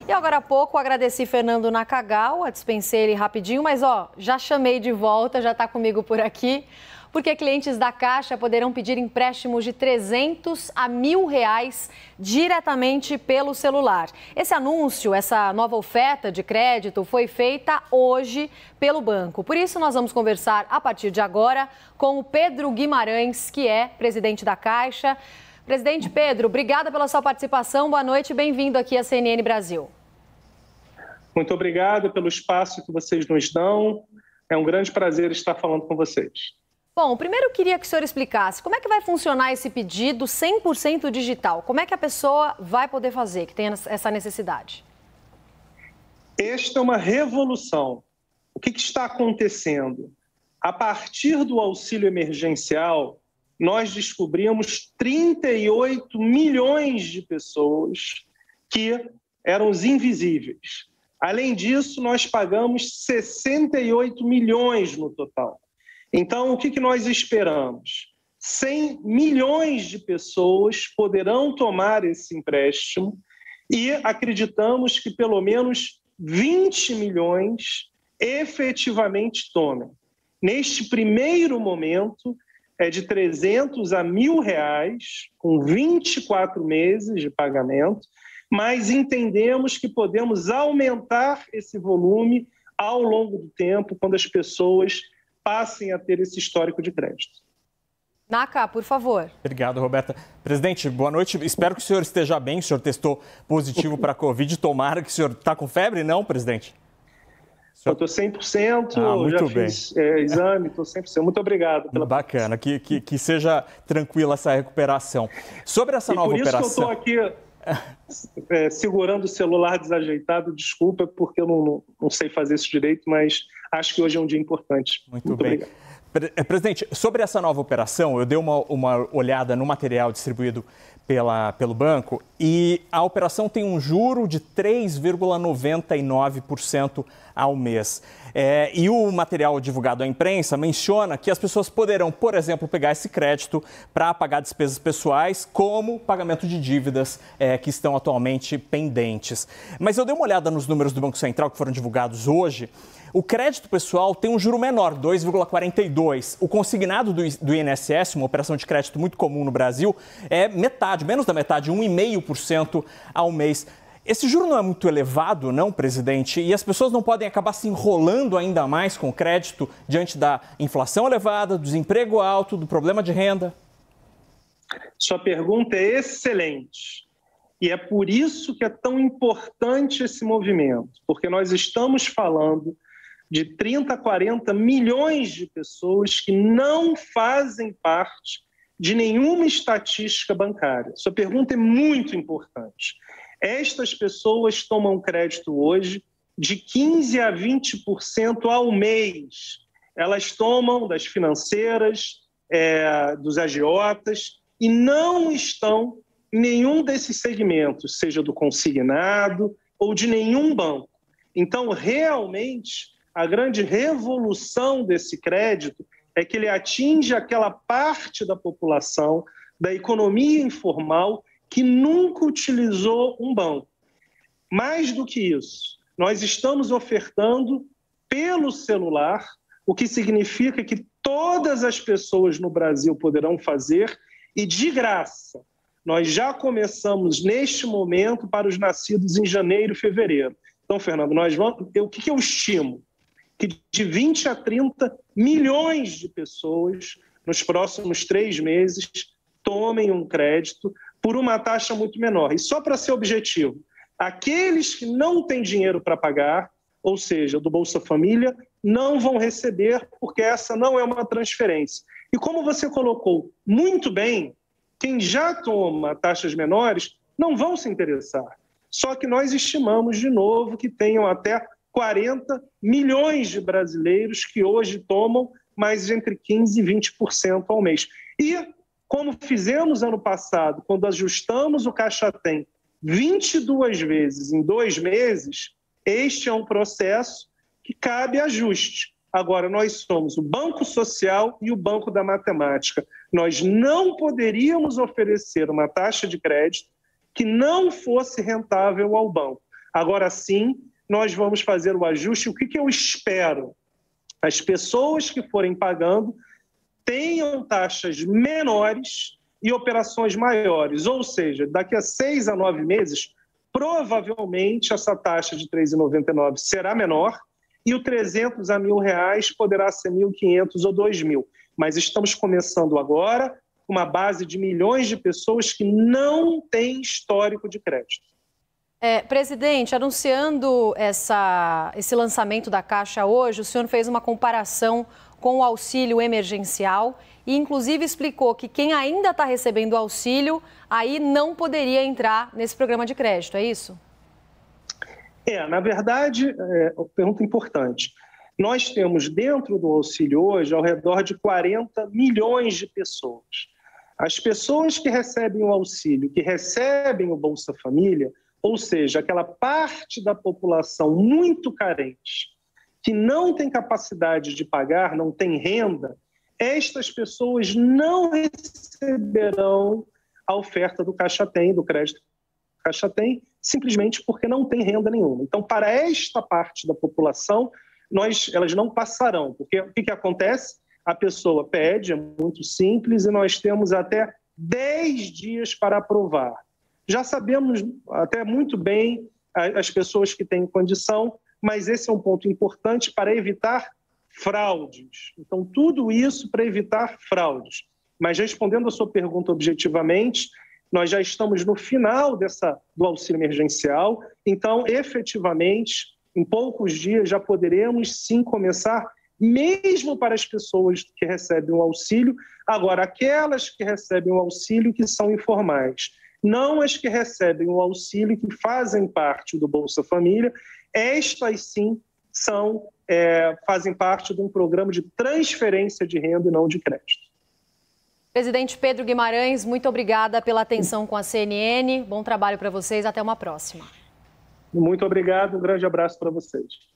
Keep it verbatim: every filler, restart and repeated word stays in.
E agora há pouco agradeci Fernando Nakagal, dispensei ele rapidinho, mas ó, já chamei de volta, já está comigo por aqui, porque clientes da Caixa poderão pedir empréstimos de trezentos a mil reais diretamente pelo celular. Esse anúncio, essa nova oferta de crédito foi feita hoje pelo banco. Por isso nós vamos conversar a partir de agora com o Pedro Guimarães, que é presidente da Caixa. Presidente Pedro, obrigada pela sua participação. Boa noite e bem-vindo aqui à C N N Brasil. Muito obrigado pelo espaço que vocês nos dão. É um grande prazer estar falando com vocês. Bom, primeiro eu queria que o senhor explicasse como é que vai funcionar esse pedido cem por cento digital. Como é que a pessoa vai poder fazer, que tem essa necessidade? Esta é uma revolução. O que está acontecendo? A partir do auxílio emergencial, nós descobrimos trinta e oito milhões de pessoas que eram os invisíveis. Além disso, nós pagamos sessenta e oito milhões no total. Então, o que que nós esperamos? cem milhões de pessoas poderão tomar esse empréstimo e acreditamos que pelo menos vinte milhões efetivamente tomem. Neste primeiro momento, é de trezentos a mil reais, com vinte e quatro meses de pagamento, mas entendemos que podemos aumentar esse volume ao longo do tempo, quando as pessoas passem a ter esse histórico de crédito. Naka, por favor. Obrigado, Roberta. Presidente, boa noite. Espero que o senhor esteja bem. O senhor testou positivo para a Covid. Tomara que o senhor está com febre, não, presidente? Eu estou cem por cento, ah, muito já bem. fiz é, exame, estou cem por cento. Muito obrigado. Pela Bacana, que, que, que seja tranquila essa recuperação. Sobre essa e nova por isso operação... que eu estou aqui é, segurando o celular desajeitado, desculpa, porque eu não, não, não sei fazer isso direito, mas acho que hoje é um dia importante. Muito, muito bem. Obrigado. Presidente, sobre essa nova operação, eu dei uma, uma olhada no material distribuído pela, pelo banco e a operação tem um juro de três vírgula noventa e nove por cento ao mês. É, e o material divulgado à imprensa menciona que as pessoas poderão, por exemplo, pegar esse crédito para pagar despesas pessoais, como pagamento de dívidas é, que estão atualmente pendentes. Mas eu dei uma olhada nos números do Banco Central que foram divulgados hoje. O crédito pessoal tem um juro menor, dois vírgula quarenta e dois. O consignado do, do I N S S, uma operação de crédito muito comum no Brasil, é metade, menos da metade, um vírgula cinco por cento ao mês. Esse juro não é muito elevado, não, presidente? E as pessoas não podem acabar se enrolando ainda mais com o crédito diante da inflação elevada, do desemprego alto, do problema de renda? Sua pergunta é excelente. E é por isso que é tão importante esse movimento, porque nós estamos falando de trinta a quarenta milhões de pessoas que não fazem parte de nenhuma estatística bancária. Sua pergunta é muito importante. Estas pessoas tomam crédito hoje de quinze a vinte por cento ao mês. Elas tomam das financeiras, é, dos agiotas e não estão em nenhum desses segmentos, seja do consignado ou de nenhum banco. Então, realmente, a grande revolução desse crédito é que ele atinge aquela parte da população, da economia informal, que nunca utilizou um banco. Mais do que isso, nós estamos ofertando pelo celular, o que significa que todas as pessoas no Brasil poderão fazer e de graça. Nós já começamos neste momento para os nascidos em janeiro e fevereiro. Então, Fernando, nós vamos, o que eu estimo? Que de vinte a trinta milhões de pessoas nos próximos três meses tomem um crédito por uma taxa muito menor. E só para ser objetivo, aqueles que não têm dinheiro para pagar, ou seja, do Bolsa Família, não vão receber, porque essa não é uma transferência. E como você colocou muito bem, quem já toma taxas menores não vão se interessar. Só que nós estimamos, de novo, que tenham até quarenta milhões de brasileiros que hoje tomam mais entre quinze e vinte por cento ao mês. E, como fizemos ano passado, quando ajustamos o Caixa Tem vinte e duas vezes em dois meses, este é um processo que cabe ajuste. Agora, nós somos o Banco Social e o Banco da Matemática. Nós não poderíamos oferecer uma taxa de crédito que não fosse rentável ao banco. Agora sim, nós vamos fazer o ajuste. O que, que eu espero? As pessoas que forem pagando tenham taxas menores e operações maiores. Ou seja, daqui a seis a nove meses, provavelmente essa taxa de três reais e noventa e nove centavos será menor e o trezentos a mil reais poderá ser mil e quinhentos ou dois mil. Mas estamos começando agora uma base de milhões de pessoas que não têm histórico de crédito. É, presidente, anunciando essa, esse lançamento da Caixa hoje, o senhor fez uma comparação com o auxílio emergencial e, inclusive, explicou que quem ainda está recebendo auxílio aí não poderia entrar nesse programa de crédito, é isso? É, na verdade, é uma pergunta importante. Nós temos dentro do auxílio hoje ao redor de quarenta milhões de pessoas. As pessoas que recebem o auxílio, que recebem o Bolsa Família, ou seja, aquela parte da população muito carente, que não tem capacidade de pagar, não tem renda, estas pessoas não receberão a oferta do Caixa Tem, do crédito Caixa Tem, simplesmente porque não tem renda nenhuma. Então, para esta parte da população, nós, elas não passarão, porque o que, que acontece? A pessoa pede, é muito simples, e nós temos até dez dias para aprovar. Já sabemos até muito bem as pessoas que têm condição, mas esse é um ponto importante para evitar fraudes. Então, tudo isso para evitar fraudes. Mas respondendo a sua pergunta objetivamente, nós já estamos no final dessa, do auxílio emergencial, então, efetivamente, em poucos dias já poderemos sim começar, mesmo para as pessoas que recebem o auxílio, agora aquelas que recebem o auxílio que são informais, não as que recebem o auxílio que fazem parte do Bolsa Família, estas sim são, é, fazem parte de um programa de transferência de renda e não de crédito. Presidente Pedro Guimarães, muito obrigada pela atenção com a C N N. Bom trabalho para vocês, até uma próxima. Muito obrigado, um grande abraço para vocês.